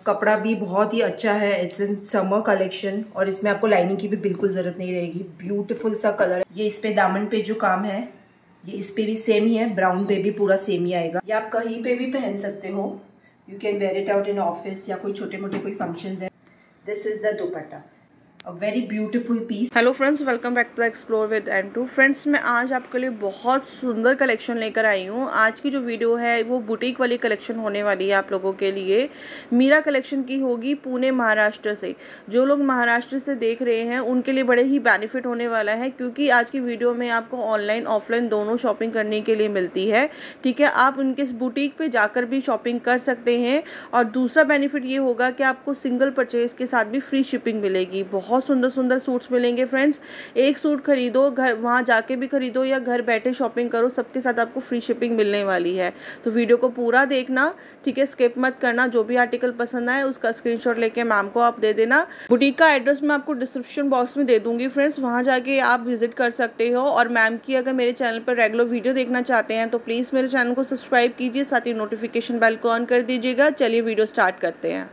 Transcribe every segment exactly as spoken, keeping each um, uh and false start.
कपड़ा भी बहुत ही अच्छा है। इट्स इन समर कलेक्शन और इसमें आपको लाइनिंग की भी बिल्कुल जरूरत नहीं रहेगी। ब्यूटीफुल सा कलर है। ये इस पे दामन पे जो काम है ये इस पे भी सेम ही है, ब्राउन पे भी पूरा सेम ही आएगा। ये आप कहीं पे भी पहन सकते हो। You can wear it out in office या कोई छोटे मोटे कोई फंक्शन है। This is the dupatta, a very beautiful piece. Hello friends, welcome back to explore with and to. Friends, मैं आज आपके लिए बहुत सुंदर कलेक्शन लेकर आई हूँ। आज की जो वीडियो है वो बुटीक वाली कलेक्शन होने वाली है आप लोगों के लिए। मीरा कलेक्शन की होगी पुणे महाराष्ट्र से। जो लोग महाराष्ट्र से देख रहे हैं उनके लिए बड़े ही बेनिफिट होने वाला है, क्योंकि आज की वीडियो में आपको ऑनलाइन ऑफलाइन दोनों शॉपिंग करने के लिए मिलती है। ठीक है, आप उनके बुटीक पर जाकर भी शॉपिंग कर सकते हैं। और दूसरा बेनिफिट ये होगा कि आपको सिंगल परचेज के साथ भी फ्री शिपिंग मिलेगी। बहुत सुंदर सुंदर सूट्स मिलेंगे फ्रेंड्स। एक सूट खरीदो, घर वहाँ जाके भी खरीदो या घर बैठे शॉपिंग करो, सबके साथ आपको फ्री शिपिंग मिलने वाली है। तो वीडियो को पूरा देखना, ठीक है, स्किप मत करना। जो भी आर्टिकल पसंद आए उसका स्क्रीनशॉट लेके मैम को आप दे देना। बुटीक का एड्रेस मैं आपको डिस्क्रिप्शन बॉक्स में दे दूंगी फ्रेंड्स, वहाँ जाके आप विजिट कर सकते हो। और मैम की अगर मेरे चैनल पर रेगुलर वीडियो देखना चाहते हैं तो प्लीज़ मेरे चैनल को सब्सक्राइब कीजिए, साथ ही नोटिफिकेशन बेल को ऑन कर दीजिएगा। चलिए वीडियो स्टार्ट करते हैं।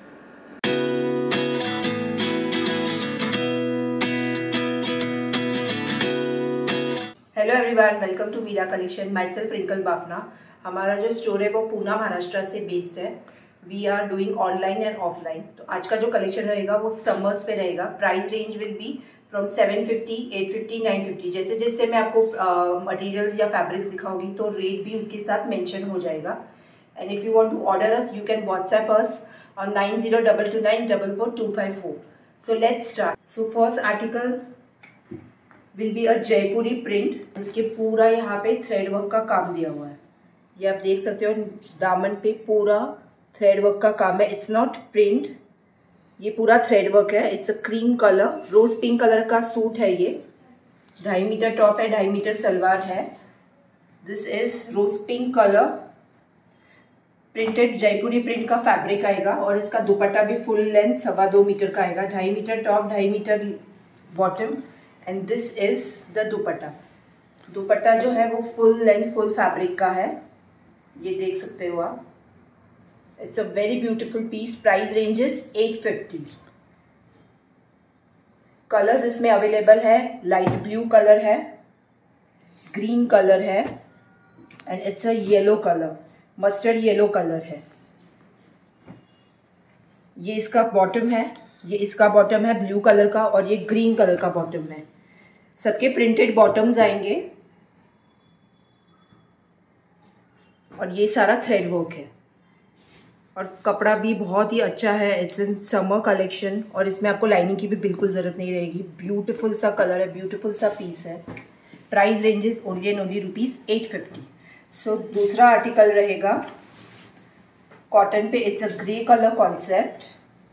Hello everyone, welcome to Meera collection. Myself Rinkal Bafna. हमारा जो स्टोर है वो पूना महाराष्ट्र से बेस्ड है। We are doing online and offline. तो आज का जो कलेक्शन रहेगा वो समर्स पे रहेगा। Price range will be from seven fifty, eight fifty, nine fifty. जैसे जैसे मैं आपको मटेरियल्स uh, या फैब्रिक्स दिखाऊंगी तो रेट भी उसके साथ मेंशन हो जाएगा। And if you want to order us you can WhatsApp us on nine zero double two nine double four two five four. So let's start. So first article will be a Jaipuri print. इसके पूरा यहाँ पे thread work का काम दिया हुआ है। ये आप देख सकते हो, दामन पे पूरा थ्रेड वर्क का काम है। इट्स नॉट प्रिंट, ये पूरा थ्रेड वर्क है। It's a cream colour, rose pink colour का सूट है। ये ढाई मीटर टॉप है, ढाई मीटर सलवार है। This is rose pink colour printed Jaipuri print का फैब्रिक आएगा। और इसका दुपट्टा भी फुल लेंथ सवा दो मीटर का आएगा। ढाई मीटर टॉप, ढाई metre bottom. And this is the dupatta. Dupatta जो है वो फुल लेंथ फुल फैब्रिक का है, ये देख सकते हो आप। It's a very beautiful piece. Price range is eight fifty. Colours इसमें अवेलेबल है। लाइट ब्लू कलर है, ग्रीन कलर है and it's a yellow colour, mustard yellow colour है। ये इसका बॉटम है, ये इसका बॉटम है ब्लू कलर का और ये ग्रीन कलर का बॉटम है। सबके प्रिंटेड बॉटम्स आएंगे और ये सारा थ्रेड वर्क है। और कपड़ा भी बहुत ही अच्छा है। इट्स इन समर कलेक्शन और इसमें आपको लाइनिंग की भी बिल्कुल जरूरत नहीं रहेगी। ब्यूटीफुल सा कलर है, ब्यूटीफुल सा पीस है। Price ranges only and only rupees eight fifty. So दूसरा आर्टिकल रहेगा कॉटन पे। It's a grey colour concept.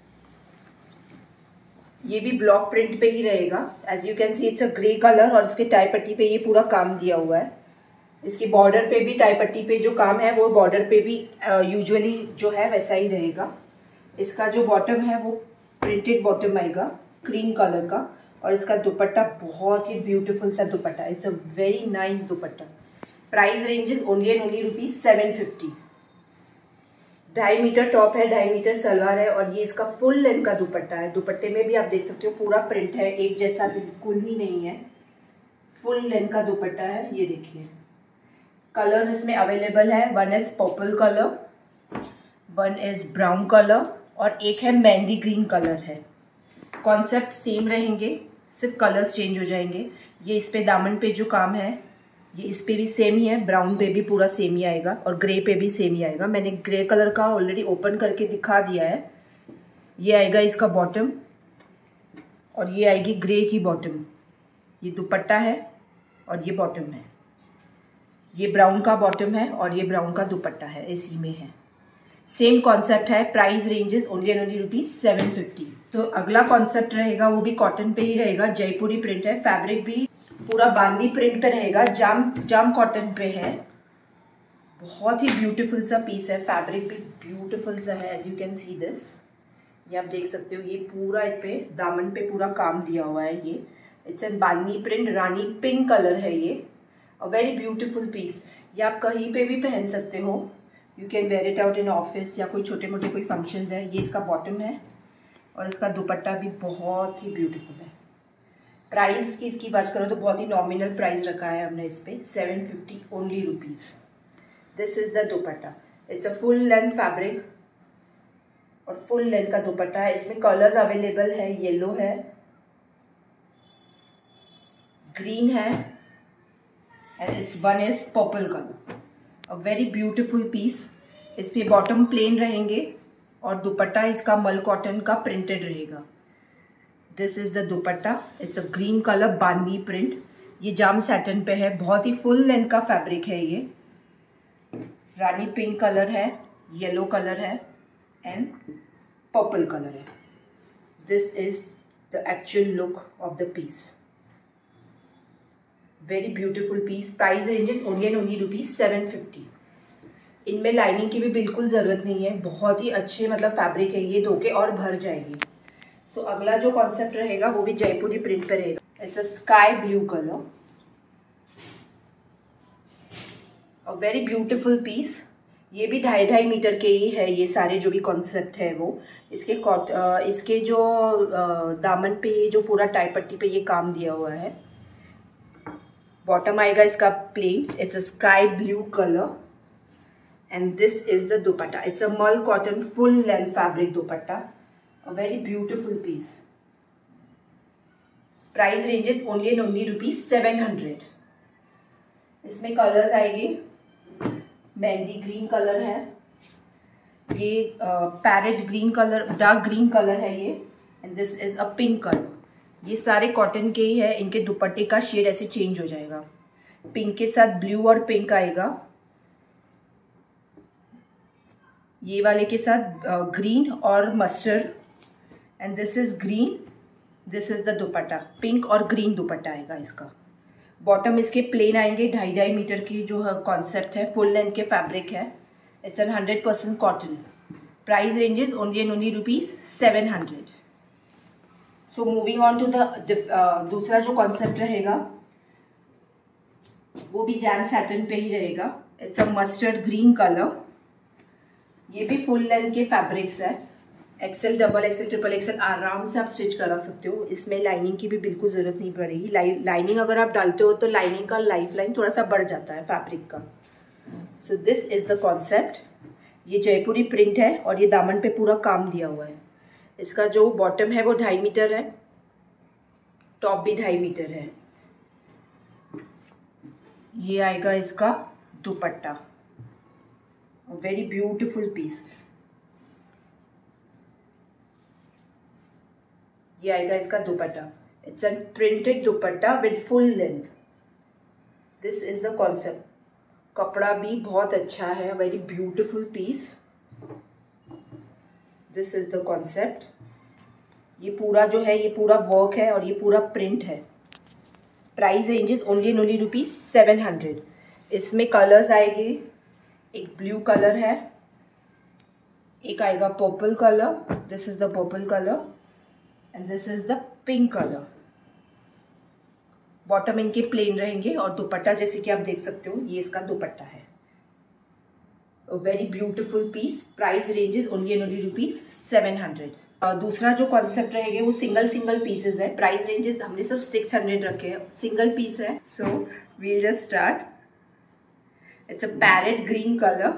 ये भी ब्लॉक प्रिंट पे ही रहेगा। As you can see it's a grey colour और इसके टाई पट्टी पे ये पूरा काम दिया हुआ है। इसकी बॉर्डर पे भी टाई पट्टी पे जो काम है वो बॉर्डर पे भी यूजुअली uh, जो है वैसा ही रहेगा। इसका जो बॉटम है वो प्रिंटेड बॉटम आएगा क्रीम कलर का। और इसका दुपट्टा बहुत ही ब्यूटीफुल सा dupatta. It's a very nice dupatta. Price ranges only and only rupees seven fifty. ढाई मीटर टॉप है, ढाई मीटर सलवार है और ये इसका फुल लेंथ का दुपट्टा है। दुपट्टे में भी आप देख सकते हो पूरा प्रिंट है, एक जैसा बिल्कुल ही नहीं है। फुल लेंथ का दुपट्टा है। ये देखिए, कलर्स इसमें अवेलेबल है। One is purple colour, one is brown colour और एक है मेहंदी ग्रीन कलर है। कॉन्सेप्ट सेम रहेंगे, सिर्फ कलर्स चेंज हो जाएंगे। ये इस पे दामन पे जो काम है ये इस पे भी सेम ही है, ब्राउन पे भी पूरा सेम ही आएगा और ग्रे पे भी सेम ही आएगा। मैंने ग्रे कलर का ऑलरेडी ओपन करके दिखा दिया है। ये आएगा इसका बॉटम और ये आएगी ग्रे की बॉटम। ये दुपट्टा है और ये बॉटम है। ये ब्राउन का बॉटम है और ये ब्राउन का दुपट्टा है, इसी में है। सेम कॉन्सेप्ट है। Price ranges only and only rupees seven fifty. तो अगला कॉन्सेप्ट रहेगा वो भी कॉटन पे ही रहेगा। जयपुरी प्रिंट है, फैब्रिक भी पूरा बांदी प्रिंट पे रहेगा। जाम जाम कॉटन पे है। बहुत ही ब्यूटीफुल सा पीस है। फैब्रिक भी ब्यूटीफुल सा है। As you can see this, ये आप देख सकते हो। ये पूरा इस पे दामन पे पूरा काम दिया हुआ है। ये इट्स एन बांदी प्रिंट, रानी पिंक कलर है ये। A very beautiful piece. ये आप कहीं पे भी पहन सकते हो। You can wear it out in office या कोई छोटे मोटे कोई फंक्शंस है। ये इसका बॉटम है और इसका दुपट्टा भी बहुत ही ब्यूटीफुल है। प्राइस की इसकी बात करो तो बहुत ही नॉमिनल प्राइस रखा है हमने इस पर, seven fifty only rupees. This is the dupatta. It's a full length fabric और फुल लेंथ का दुपट्टा है। इसमें कलर्स अवेलेबल है, येलो है, ग्रीन है and it's one is purple colour. A very beautiful piece. इस पे बॉटम प्लेन रहेंगे और दुपट्टा इसका मल कॉटन का प्रिंटेड रहेगा। This is the dupatta. It's a green colour बांदी प्रिंट। ये जाम सैटन पे है, बहुत ही फुल लेंथ का फैब्रिक है। ये रानी पिंक कलर है, येलो कलर है एंड पर्पल कलर है। This is the actual look of the piece. Very beautiful piece. Price ranges only and only rupees seven fifty. इनमें लाइनिंग की भी बिल्कुल ज़रूरत नहीं है, बहुत ही अच्छे मतलब फैब्रिक है। ये धो के और भर जाएगी। सो so, अगला जो कॉन्सेप्ट रहेगा वो भी जयपुरी प्रिंट पे रहेगा। It's a sky blue colour, a very beautiful piece. ये भी ढाई ढाई मीटर के ही है। ये सारे जो भी कॉन्सेप्ट है वो इसके कॉट इसके जो दामन पे ये जो पूरा टाई पट्टी पे ये काम दिया हुआ है। बॉटम आएगा इसका plain. It's a sky blue colour and this is the dupatta. It's a mul cotton full length fabric dupatta, a very beautiful piece. Price ranges only and only rupees seven hundred. इसमें कलर्स आएंगे, मेहंदी ग्रीन कलर है, ये parrot green colour, dark green colour है ये, and this is a pink colour. ये सारे cotton के ही है। इनके दुपट्टे का शेड ऐसे चेंज हो जाएगा। पिंक के साथ ब्लू और पिंक आएगा, ये वाले के साथ ग्रीन और mustard and this is green. This is the dupatta. Pink और ग्रीन दुपट्टा आएगा इसका। बॉटम इसके प्लेन आएंगे। ढाई ढाई मीटर की जो कॉन्सेप्ट है, फुल लेंथ के फैब्रिक है। It's an hundred percent cotton. Price ranges only and only rupees seven hundred. So moving on to the दूसरा जो कॉन्सेप्ट रहेगा वो भी जैम सैटन पे ही रहेगा। It's a mustard green colour. ये भी फुल लेंथ के फैब्रिक्स है। XL, double XL, triple XL आराम से आप स्टिच करा सकते हो। इसमें लाइनिंग की भी बिल्कुल ज़रूरत नहीं पड़ेगी। लाइनिंग अगर आप डालते हो तो लाइनिंग का लाइफ लाइन थोड़ा सा बढ़ जाता है फैब्रिक का। So this is the concept. ये जयपुरी प्रिंट है और ये दामन पे पूरा काम दिया हुआ है। इसका जो बॉटम है वो ढाई मीटर है, टॉप भी ढाई मीटर है। ये आएगा इसका दुपट्टा, वेरी ब्यूटीफुल पीस। ये आएगा इसका dupatta. It's a printed dupatta with full length. This is the concept. कपड़ा भी बहुत अच्छा है, very beautiful piece. This is the concept. ये पूरा जो है ये पूरा वर्क है और ये पूरा प्रिंट है। Price ranges only and only rupees seven hundred. इसमें कलर्स आएंगे, एक ब्लू कलर है, एक आएगा purple colour. This is the purple colour and this is the pink colour. Bottom इनके प्लेन रहेंगे और दुपट्टा जैसे कि आप देख सकते हो ये इसका दुपट्टा है। Very beautiful piece. Price ranges only and only rupees seven hundred. दूसरा जो कॉन्सेप्ट रहेगा वो सिंगल सिंगल पीसेस है। प्राइस रेंजेस हमने सिर्फ सिक्स हंड्रेड रखे हैं, सिंगल पीस है। So we'll just start. It's a parrot green colour.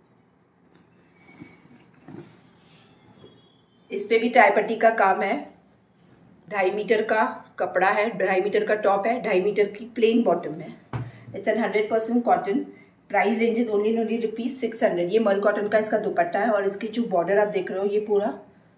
इस पे भी टाई पट्टी का काम है। ढाई मीटर का कपड़ा है, ढाई मीटर का टॉप है, ढाई मीटर की प्लेन बॉटम है। It's an hundred percent cotton. Price ranges only only rupees six hundred. ये मल कॉटन का इसका दुपट्टा है और इसकी जो बॉर्डर आप देख रहे हो ये पूरा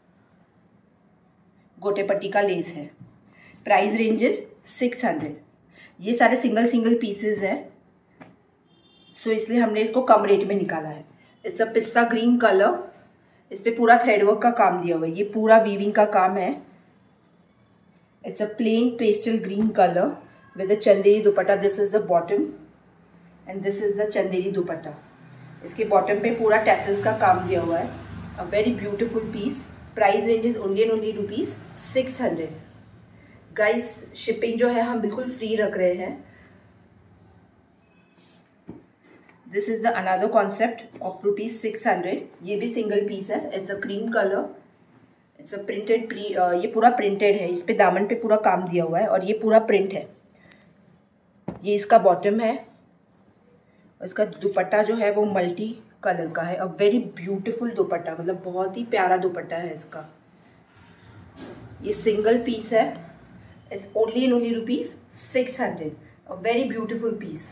गोटे पट्टी का लेस है। Price ranges six hundred. ये सारे सिंगल सिंगल पीसेस है, सो इसलिए हमने इसको कम रेट में निकाला है। इट्स अ पिस्ता ग्रीन कलर। इस पे पूरा थ्रेडवर्क का काम दिया हुआ है, ये पूरा वीविंग का काम है। It's a plain pastel green colour with a Chanderi dupatta. This is the bottom and this is the Chanderi dupatta. इसके बॉटम पे पूरा टैसल्स का काम दिया हुआ है। A very beautiful piece. Price ranges only and only rupees six hundred. Guys shipping जो है हम बिल्कुल फ्री रख रहे हैं। This is the another concept of rupees six hundred. ये भी सिंगल पीस है। It's a cream colour, it's a printed pre ये पूरा प्रिंटेड है। इस पे दामन पे पूरा काम दिया हुआ है और ये पूरा प्रिंट है। ये इसका बॉटम है। इसका दुपट्टा जो है वो मल्टी कलर का है। अ वेरी ब्यूटीफुल दुपट्टा, मतलब बहुत ही प्यारा दुपट्टा है इसका। ये सिंगल पीस है। It's only in only rupees six hundred. A very beautiful piece.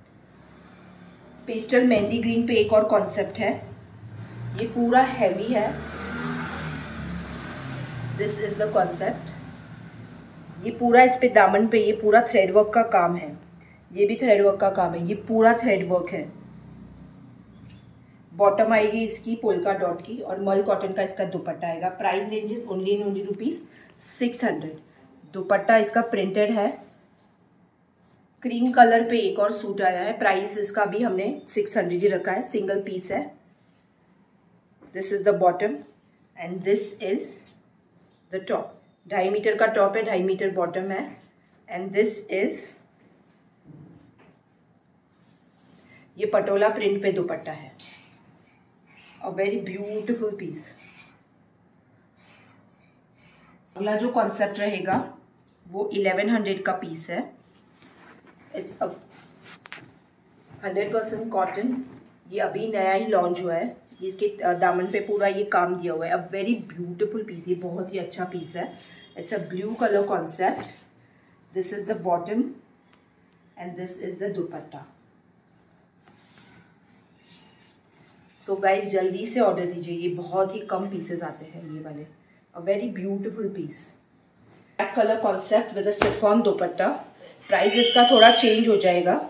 Pastel mehndi green पे एक और कॉन्सेप्ट है। ये पूरा हैवी है। This is the concept. ये पूरा इस पे दामन पे ये पूरा थ्रेड वर्क का काम है। ये भी थ्रेड वर्क का काम है। ये पूरा थ्रेड वर्क है। बॉटम आएगी इसकी पोल्का डॉट की और मल कॉटन का इसका दुपट्टा आएगा। Price ranges only in only rupees six hundred. Dupatta इसका प्रिंटेड है। क्रीम कलर पे एक और सूट आया है। प्राइस इसका भी हमने सिक्स हंड्रेड ही रखा है। सिंगल पीस है। This is the bottom and this is the top. ढाई मीटर का टॉप है, ढाई मीटर बॉटम है। एंड दिस इज, ये पटोला प्रिंट पे दुपट्टा है। A very beautiful piece. अगला जो कॉन्सेप्ट रहेगा वो इलेवन हंड्रेड का पीस है। It's a hundred percent cotton. ये अभी नया ही लॉन्च हुआ है। इसके दामन पे पूरा ये काम दिया हुआ है। A very beautiful piece. ये बहुत ही अच्छा पीस है। It's a blue colour concept. This is the bottom and this is the dupatta. So guys जल्दी से ऑर्डर दीजिए। ये बहुत ही कम पीसेस आते हैं ये वाले। A very beautiful piece. Black colour concept with a chiffon dupatta. Price इसका थोड़ा चेंज हो जाएगा।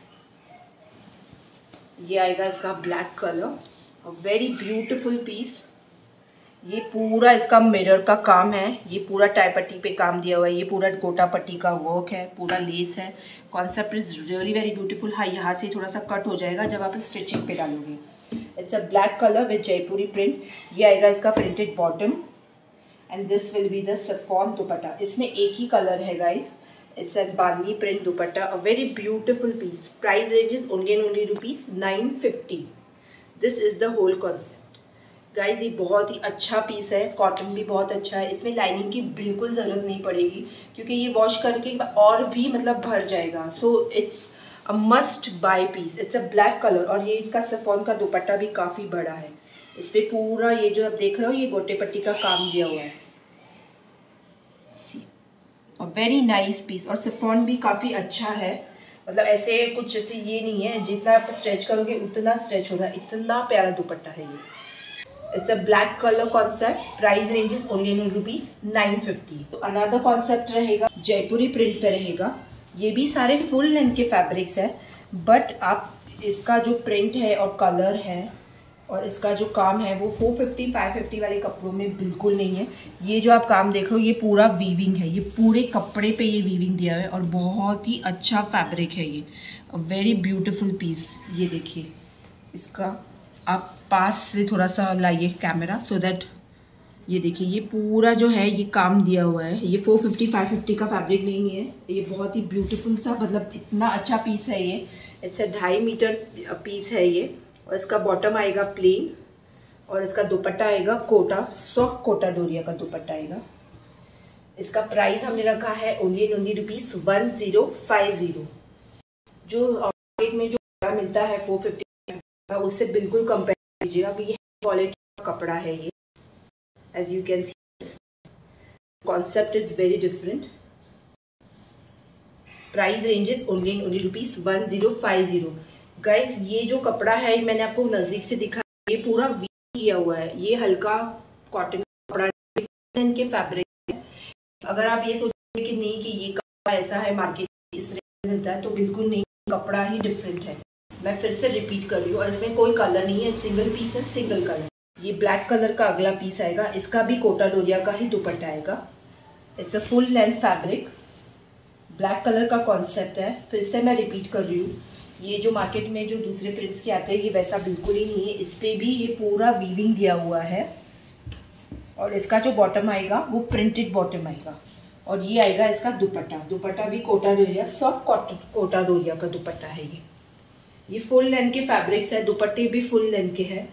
ये आएगा इसका black colour. A very beautiful piece. ये पूरा इसका मिरर का काम है। ये पूरा टाई पट्टी पे काम दिया हुआ है। ये पूरा गोटा पट्टी का वर्क है। पूरा लेस है। Concept is really very beautiful. हाँ, यहाँ से थोड़ा सा कट हो जाएगा जब आप स्टिचिंग पे डालोगे। It's a black colour with Jaipuri print. ये आएगा इसका printed bottom and this will be the chiffon dupatta. इसमें एक ही कलर है गाइज। इट्स अ बांदी print dupatta. A very beautiful piece. Price range is only and only rupees nine fifty. This is the whole concept guys. ये बहुत ही अच्छा piece है। कॉटन भी बहुत अच्छा है। इसमें लाइनिंग की बिल्कुल ज़रूरत नहीं पड़ेगी क्योंकि ये वॉश करके और भी मतलब भर जाएगा। So it's a must buy piece. It's a black colour और ये इसका शिफॉन का दुपट्टा भी काफ़ी बड़ा है। इस पर पूरा ये जो आप देख रहे हो ये गोटे पट्टी का काम दिया हुआ है। और वेरी नाइस पीस। और शिफॉन भी काफ़ी अच्छा है। मतलब ऐसे कुछ जैसे ये नहीं है, जितना आप स्ट्रेच करोगे उतना स्ट्रेच होगा। इतना प्यारा दुपट्टा है ये। It's a black colour concept. Price ranges only in rupees nine fifty. Another concept रहेगा जयपुरी प्रिंट पे रहेगा। ये भी सारे फुल लेंथ के फैब्रिक्स है बट आप इसका जो प्रिंट है और कलर है और इसका जो काम है वो फोर फिफ्टी फाइव फिफ्टी वाले कपड़ों में बिल्कुल नहीं है। ये जो आप काम देख रहे हो ये पूरा वीविंग है। ये पूरे कपड़े पे ये वीविंग दिया हुआ है और बहुत ही अच्छा फैब्रिक है ये। Very beautiful piece. ये देखिए इसका, आप पास से थोड़ा सा लाइए कैमरा सो दैट ये देखिए ये पूरा जो है ये काम दिया हुआ है। ये फोर फिफ्टी फाइव फिफ्टी का फैब्रिक नहीं है। ये बहुत ही ब्यूटीफुल सा, मतलब इतना अच्छा पीस है ये। इट्स अ ढाई मीटर पीस है ये। और इसका बॉटम आएगा प्लेन और इसका दुपट्टा आएगा कोटा, सॉफ्ट कोटा डोरिया का दुपट्टा आएगा। इसका प्राइस हमने रखा है only and only rupees one zero five zero. जो मार्केट में जो मिलता है फोर फिफ्टी का उससे बिल्कुल कंपेयर कीजिएगा। ये क्वालिटी का कपड़ा है ये। As you can see concept is very different. Price ranges only and only rupees one zero five zero. Guys ये जो कपड़ा है मैंने आपको नजदीक से दिखा, ये पूरा वीव किया हुआ है। ये हल्का कॉटन कपड़ा के फैब्रिक है। अगर आप ये सोचें कि नहीं कि ये कपड़ा ऐसा है मार्केट में इस रेंज में मिलता है, तो बिल्कुल नहीं, कपड़ा ही डिफरेंट है। मैं फिर से रिपीट कर रही हूँ। और इसमें कोई कलर नहीं है, सिंगल पीस है, सिंगल कलर। ये ब्लैक कलर का अगला पीस आएगा। इसका भी कोटा डोरिया का ही दुपट्टा आएगा। It's a full length fabric. Black colour का कॉन्सेप्ट है। फिर से मैं रिपीट कर रही हूँ, ये जो मार्केट में जो दूसरे प्रिंट्स के आते हैं ये वैसा बिल्कुल ही नहीं है। इस पे भी ये पूरा वीविंग दिया हुआ है। और इसका जो बॉटम आएगा वो प्रिंटेड बॉटम आएगा। और ये आएगा इसका दुपट्टा। दुपट्टा भी कोटा डोरिया, सॉफ्ट कोटा डोरिया का दुपट्टा है ये। ये फुल लेंथ के फैब्रिक्स है, दुपट्टे भी फुल लेंथ के हैं।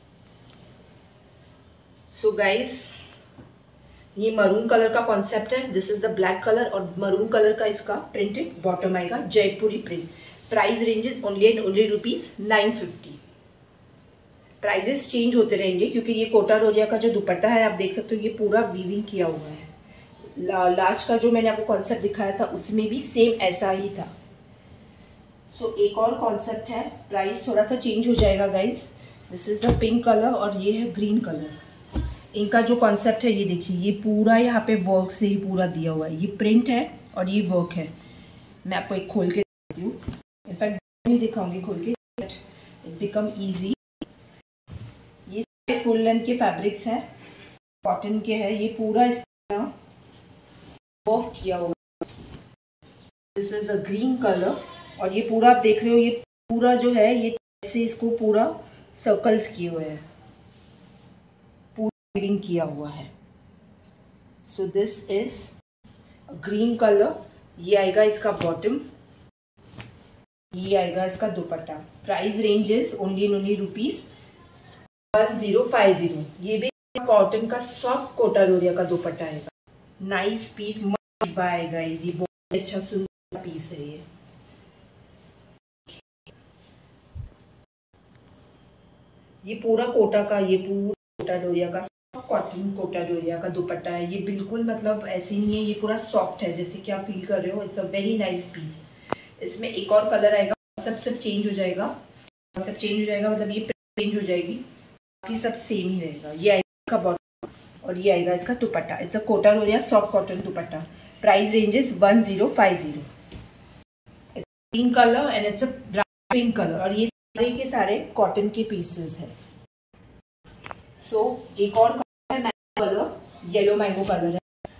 सो गाइस, ये मरून कलर का कॉन्सेप्ट है। This is the black colour और मरून कलर का इसका प्रिंटेड बॉटम आएगा, Jaipuri print. Price ranges only and only rupees nine fifty. Prices change होते रहेंगे क्योंकि ये कोटा डोरिया का जो दुपट्टा है आप देख सकते हो ये पूरा वीविंग किया हुआ है। ला, लास्ट का जो मैंने आपको कॉन्सेप्ट दिखाया था उसमें भी सेम ऐसा ही था। सो so, एक और कॉन्सेप्ट है, प्राइस थोड़ा सा चेंज हो जाएगा guys. This is a pink colour और ये है ग्रीन कलर। इनका जो कॉन्सेप्ट है ये देखिए, ये पूरा यहाँ पे वर्क से ही पूरा दिया हुआ है। ये प्रिंट है और ये वर्क है। मैं आपको एक खोल के दिखाती हूँ, इनफैक्ट नहीं दिखाऊंगी खोल के, इट बिकम ईजी। ये फुल लेंथ के फैब्रिक्स है, कॉटन के है। ये पूरा इस वर्क किया हुआ। This is a green colour और ये पूरा आप देख रहे हो, ये पूरा जो है ये ऐसे इसको पूरा सर्कल्स किए हुए हैं, पूरा वीविंग किया हुआ है। So this is green colour. ये आएगा इसका बॉटम, ये आएगा इसका dupatta. Price ranges only only rupees one zero five zero. ये भी कॉटन का सॉफ्ट कोटा डोरिया का दुपट्टा आएगा। Nice piece, much buy guys. ये बहुत अच्छा सुंदर पीस है। ये ये पूरा कोटा का, ये पूरा कोटा डोरिया का सॉफ्ट कॉटन कोटा डोरिया का दुपट्टा है। ये बिल्कुल मतलब ऐसे नहीं है, ये पूरा सॉफ्ट है जैसे कि आप फील कर रहे हो। It's a very nice piece. इसमें एक और कलर आएगा, सब सब चेंज हो जाएगा, सब चेंज हो जाएगा मतलब ये चेंज हो जाएगी, बाकी सब सेम ही रहेगा। ये आएगा इसका बॉटम और ये आएगा इसका dupatta. It's a Kota doria soft cotton dupatta. Price ranges one zero five zero. Green colour and it's a pink colour और ये सारे के सारे कॉटन के पीसेस है। सो so, एक और कलर है mango colour, yellow mango colour है।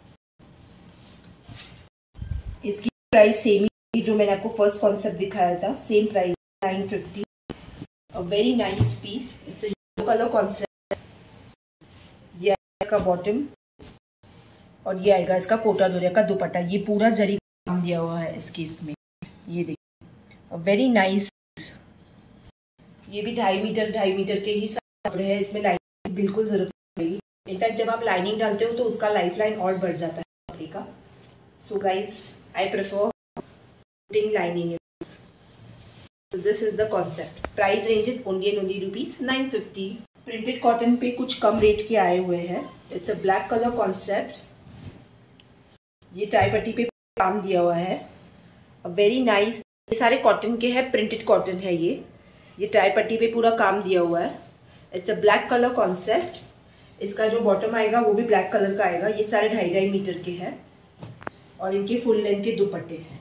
इसकी प्राइस सेम ही जो मैंने आपको फर्स्ट कॉन्सेप्ट दिखाया था, same price nine fifty. A very nice piece. It's a yellow colour concept. ये आएगा इसका बॉटम और ये आएगा इसका कोटा डोरिया का दुपट्टा। ये पूरा जरी काम दिया हुआ है इस केस में। ये देखिए, वेरी नाइस। ये भी ढाई मीटर ढाई मीटर के ही कपड़े हैं। इसमें लाइनिंग बिल्कुल जरूरत नहीं पड़ेगी। इनफैक्ट जब आप लाइनिंग डालते हो तो उसका लाइफ लाइन और बढ़ जाता है कपड़े का। So guys, I prefer putting lining. So this is the concept. Price range is only and only rupees nine fifty. Printed cotton पे कुछ कम रेट के आए हुए हैं। It's a black color concept. ये टाई पट्टी पे काम दिया हुआ है। A very nice. ये सारे कॉटन के हैं, प्रिंटेड कॉटन है ये। ये टाई पट्टी पे पूरा काम दिया हुआ है। It's a black color concept. इसका जो बॉटम आएगा वो भी ब्लैक कलर का आएगा। ये सारे ढाई ढाई मीटर के हैं और इनके फुल लेंथ के दुपट्टे हैं।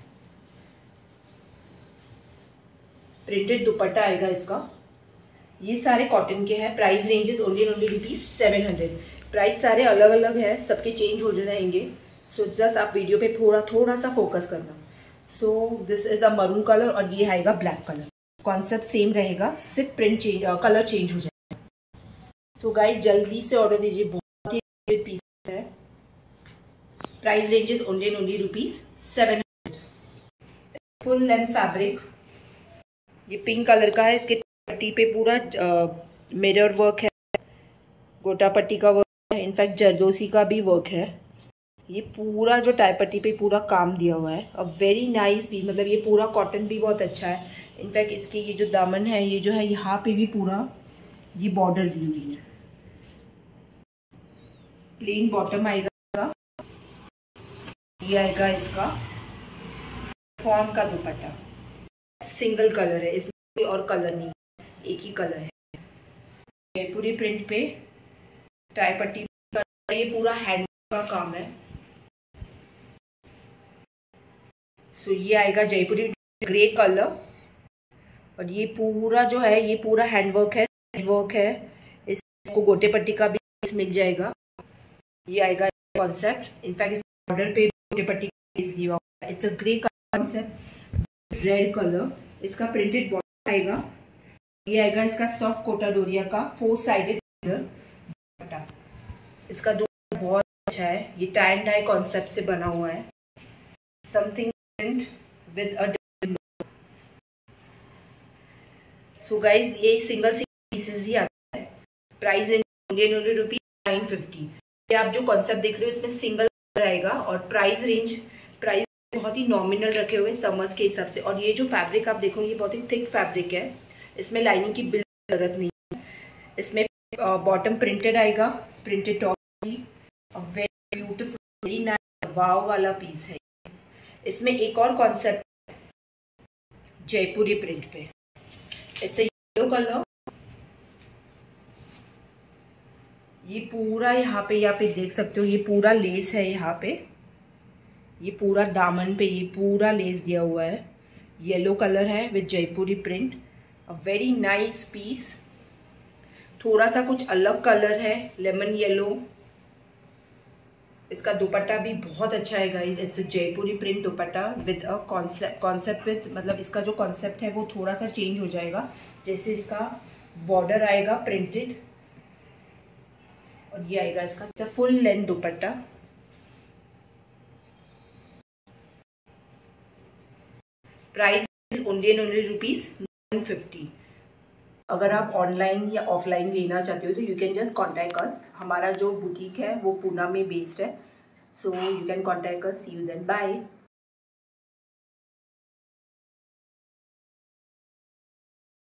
प्रिंटेड दुपट्टा आएगा इसका। ये सारे कॉटन के हैं। Price ranges only only rupees seven hundred. Price सारे अलग अलग है, सबके चेंज हो रहेंगे। सो जस्ट आप वीडियो पे थोड़ा थोड़ा सा फोकस करना। So this is a maroon colour और ये आएगा ब्लैक कलर। कॉन्सेप्ट सेम रहेगा, सिर्फ प्रिंट चेंज, कलर चेंज हो जाएगा। सो गाइज जल्दी से ऑर्डर दीजिए, बहुत ही पीस है। Price ranges only and only rupees seven hundred. Full length fabric, ये पिंक कलर का है। इसके पट्टी पे पूरा मिरर वर्क है, गोटा पट्टी का वर्क है, इनफैक्ट जरदोसी का भी वर्क है। ये पूरा जो टाई पट्टी पे पूरा काम दिया हुआ है। अ वेरी नाइस पीस, मतलब ये पूरा कॉटन भी बहुत अच्छा है। इनफैक्ट इसकी ये जो दामन है, ये जो है यहाँ पे भी पूरा ये बॉर्डर दी हुई है। प्लेन बॉटम आएगा, ये आएगा इसका फॉर्म का दुपट्टा। सिंगल कलर है, इसमें कोई और कलर नहीं, एक ही कलर है। जयपुरी प्रिंट पे टाई पट्टी का ये पूरा हैंड का काम है। सो ये आएगा जयपुरी ग्रे कलर और ये पूरा जो है ये पूरा हैंड वर्क है, वर्क है। इसको गोटे पट्टी का भी मिल जाएगा। ये आएगा कॉन्सेप्ट। इनफैक्ट इस बॉर्डर पे गोटे पट्टी का दिया हुआ है। It's a grey concept, red colour. इसका प्रिंटेड बॉर्डर आएगा। ये आएगा इसका सॉफ्ट कोटा डोरिया का फोर साइडेड बॉर्डर। इसका दो बहुत अच्छा है। ये टाई एंड डाई कॉन्सेप्ट से बना हुआ है। Something with a so guys ये सिंगल सिंगल पीसेस ही आता है। Price Indian rupees nine fifty. ये आप जो कॉन्सेप्ट देख रहे हो इसमें सिंगल आएगा और प्राइस रेंज प्राइस बहुत ही नॉमिनल रखे हुए समर्स के हिसाब से। और ये जो फैब्रिक आप देखो ये बहुत ही थिक फैब्रिक है, इसमें लाइनिंग की बिल्कुल जरूरत नहीं है। इसमें बॉटम प्रिंटेड आएगा, printed top, very beautiful very nice wow वाला पीस है। इसमें एक और कॉन्सेप्ट जयपुरी प्रिंट पे, इट्स अ येलो कलर। ये पूरा यहाँ पे यहाँ पे देख सकते हो ये पूरा लेस है, यहाँ पे ये पूरा दामन पे ये पूरा लेस दिया हुआ है। येलो कलर है with Jaipuri print, a very nice piece. थोड़ा सा कुछ अलग कलर है, लेमन येलो। इसका दुपट्टा भी बहुत अच्छा है guys, it's a Jaipuri print dupatta with a concept concept with मतलब इसका जो कॉन्सेप्ट है वो थोड़ा सा चेंज हो जाएगा। जैसे इसका बॉर्डर आएगा प्रिंटेड और ये आएगा इसका full length dupatta. Price only and only rupees nine fifty. अगर आप ऑनलाइन या ऑफलाइन लेना चाहते हो तो you can just contact us. हमारा जो बुटीक है वो पूना में बेस्ड है, so you can contact us. See you then, bye.